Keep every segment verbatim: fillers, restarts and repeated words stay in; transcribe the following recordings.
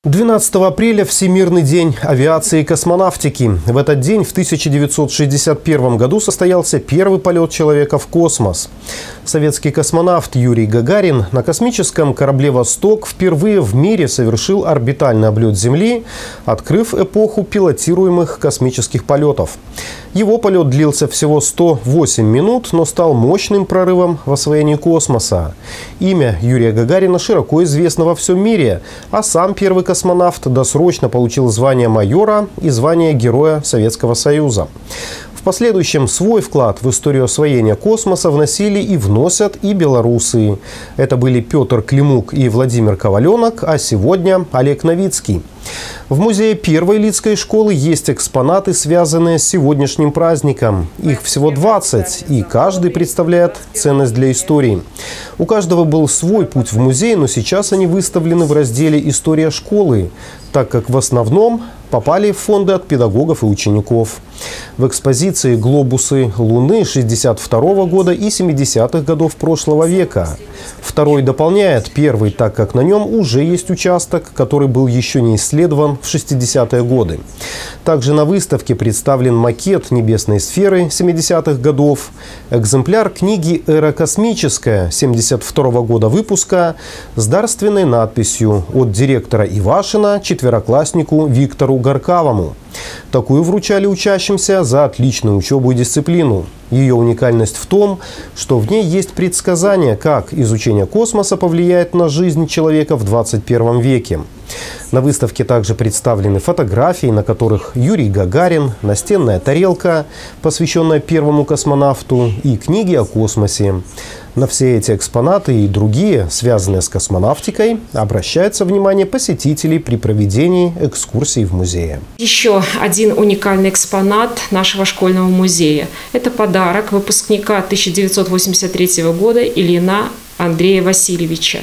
двенадцатого апреля – Всемирный день авиации и космонавтики. В этот день в тысяча девятьсот шестьдесят первом году состоялся первый полет человека в космос. Советский космонавт Юрий Гагарин на космическом корабле «Восток» впервые в мире совершил орбитальный облет Земли, открыв эпоху пилотируемых космических полетов. Его полет длился всего сто восемь минут, но стал мощным прорывом в освоении космоса. Имя Юрия Гагарина широко известно во всем мире, а сам первый космонавт досрочно получил звание майора и звание Героя Советского Союза. В последующем свой вклад в историю освоения космоса вносили и вносят и белорусы. Это были Петр Климук и Владимир Коваленок, а сегодня Олег Новицкий. В музее первой Лидской школы есть экспонаты, связанные с сегодняшним праздником. Их всего двадцать, и каждый представляет ценность для истории. У каждого был свой путь в музей, но сейчас они выставлены в разделе «История школы», так как в основном попали в фонды от педагогов и учеников. В экспозиции глобусы Луны шестьдесят второго года и семидесятых годов прошлого века. Второй дополняет первый, так как на нем уже есть участок, который был еще не исследован в шестидесятые годы. Также на выставке представлен макет небесной сферы семидесятых годов, экземпляр книги «Эра космическая» семьдесят второго года выпуска с дарственной надписью от директора Ивашина четверокласснику Виктору Горкавому. Такую вручали учащимся за отличную учебу и дисциплину. Ее уникальность в том, что в ней есть предсказание, как изучение космоса повлияет на жизнь человека в двадцать первом веке. На выставке также представлены фотографии, на которых Юрий Гагарин, настенная тарелка, посвященная первому космонавту, и книги о космосе. На все эти экспонаты и другие, связанные с космонавтикой, обращается внимание посетителей при проведении экскурсий в музее. Еще один уникальный экспонат нашего школьного музея. Это подарок выпускника тысяча девятьсот восемьдесят третьего года Ильина Андрея Васильевича,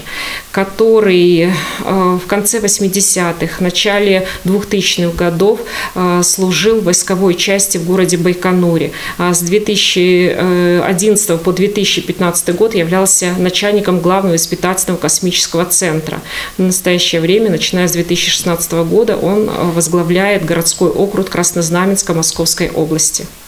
который в конце восьмидесятых, начале двухтысячных годов служил в войсковой части в городе Байконуре. С две тысячи одиннадцатого по две тысячи пятнадцатый год являлся начальником главного испытательного космического центра. В настоящее время, начиная с две тысячи шестнадцатого года, он возглавляет городской округ Краснознаменска Московской области.